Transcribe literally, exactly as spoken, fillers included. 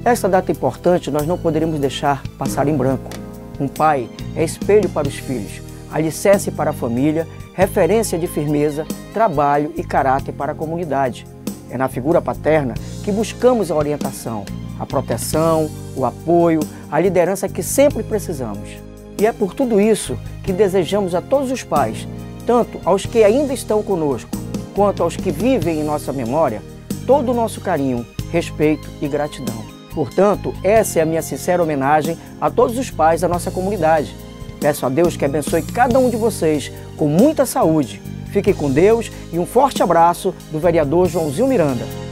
Esta data importante nós não poderemos deixar passar em branco. Um pai é espelho para os filhos, alicerce para a família, referência de firmeza, trabalho e caráter para a comunidade. É na figura paterna que buscamos a orientação, a proteção, o apoio, a liderança que sempre precisamos. E é por tudo isso que desejamos a todos os pais, tanto aos que ainda estão conosco, quanto aos que vivem em nossa memória, todo o nosso carinho, respeito e gratidão. Portanto, essa é a minha sincera homenagem a todos os pais da nossa comunidade. Peço a Deus que abençoe cada um de vocês com muita saúde. Fiquem com Deus e um forte abraço do vereador Joãozinho Miranda.